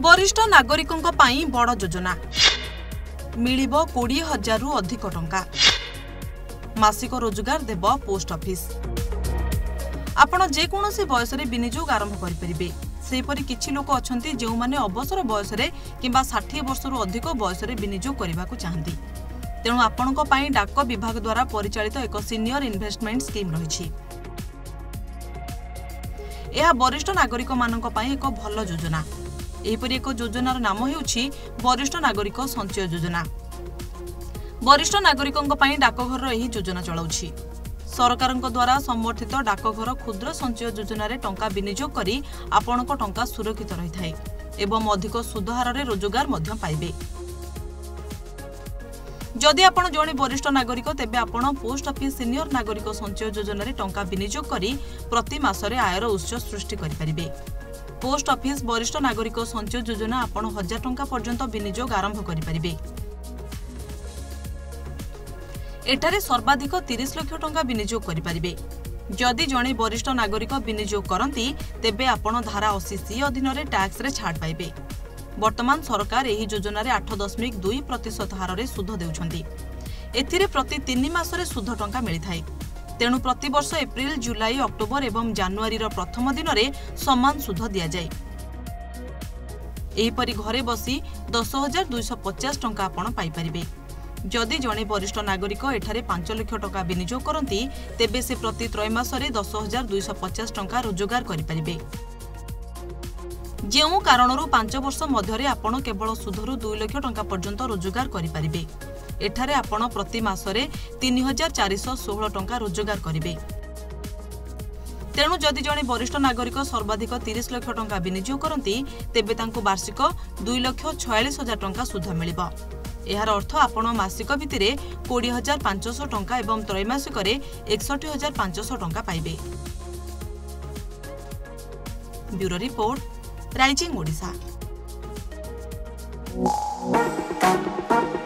वरिष्ठ नागरिकों पाई बड़ योजना मिलिबो 20,000 रु अधिक टंका मासिक रोजगार देब पोस्ट ऑफिस। आपण जेकोसी बयस विनियोग आरंभ करें। सेपरि किछि लोक अछंती जेउ माने अवसर बयस किंबा 60 वर्ष रु अधिक बयस विनियोग करने को चाहती। तेणु आपण डाक विभाग द्वारा परिचालित एक सीनियर इन्वेस्टमेंट स्कीम रही। यह वरिष्ठ नागरिक मानक पई एक भल योजना। एहिपरि एक योजनार नाम हेउछि वरिष्ठ नागरिक संचय योजना। वरिष्ठ नागरिकों पई डाकघर एही योजना चलाउछि। सरकारक द्वारा समर्थित डाकघर क्षुद्र संचय योजना रे टंका विनियोग करी आपणक टंका सुरक्षित रही थाए एवं अधिक सुधहार रे रोजगार मध्य पाइबे। जदि आपण जणे वरिष्ठ नागरिक तेबे आपण पोस्ट ऑफिस सीनियर नागरिक संचय योजना रे टंका विनियोग करी प्रति मासरे आयर उत्स सृष्टि करि परिबे। पोस्ट ऑफिस वरिष्ठ नागरिक संचय योजना आपण 1000 टंका पर्यंत विनियोग आरंभ करि परिबे। एठारे सर्वाधिक 30 लाख टंका विनियोग करि परिबे। जदि जणे वरिष्ठ नागरिक विनियोग करंती तेबे आपण धारा 80C अधीन रे टैक्स रे छाड़ पाइबे। वर्तमान सरकार एही योजना रे 8.2% हार रे सुध देउछंती। एथिरे प्रति 3 मासरे सुध टंका मिलि थाए। तेणु प्रति वर्ष एप्रिल जुलाई अक्टोबर एवं जानुआरी प्रथम दिन में समान सुध दि जाए। एहीपरि घरे बसी 10,250 टंका आपण पाई परिबे। जदि जणे वरिष्ठ नागरिक एठारे 5 लाख टंका विनियोग करंती तेबे से प्रति त्रैमासरे 10,250 टंका रोजगार करि परिबे। जेउ कारणरू 5 वर्ष मध्यरे आपण केवल सुधरू 2 लाख टंका पर्यंत रोजगार करि परिबे। एठारे आपण प्रति मासरे 3,416 टंका रोजगार करिबे। तेणु जदि जणे वरिष्ठ नागरिक सर्वाधिक 30 लाख टंका विनियोग करंती तेबे तांको वार्षिक 2,46,000 टंका सुध मिलिबो। एहार अर्थ आपण मासिक भितिरे 20,500 टंका एवं त्रैमासिक 61,500 टंका पाइबे। Bureau report rising Odisha.